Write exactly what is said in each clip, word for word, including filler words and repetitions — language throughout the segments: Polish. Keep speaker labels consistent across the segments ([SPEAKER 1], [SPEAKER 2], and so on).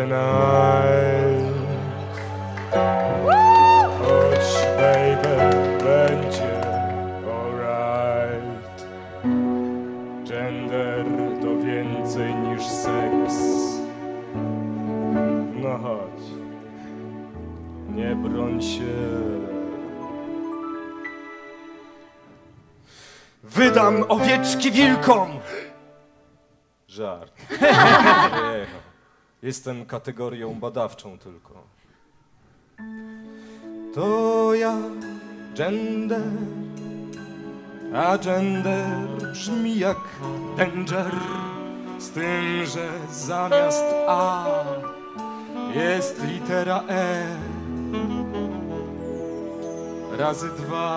[SPEAKER 1] tonight. Choć baby będzie alright. Gender to więcej niż seks. No chodź, nie broń się. Wydam owieczki wilkom! Żart. Nie, jestem kategorią badawczą tylko. To ja, gender, a gender brzmi jak danger, z tym, że zamiast A jest litera E. Razy dwa.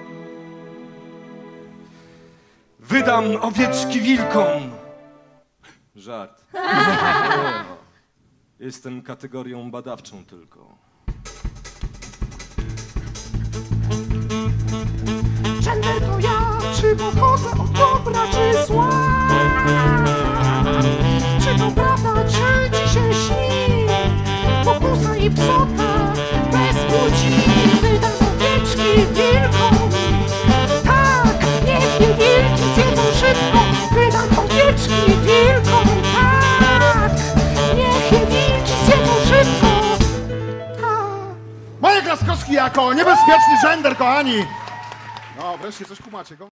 [SPEAKER 1] Wydam owieczki wilkom! Żart. Nie, jestem kategorią badawczą tylko.
[SPEAKER 2] Gender to ja, czy pochodzę od dobra, czy zła? Czy to prawda, czy ci się śni? Pokusa i psota, bez płci. Wydam owieczki wilkom. Tak, niech je wilki zjedzą szybko. Wydam owieczki wilkom. Tak, niech je wilki zjedzą szybko. Tak.
[SPEAKER 3] Marek Laskowski jako niebezpieczny gender, kochani! No, wreszcie coś kumacie go.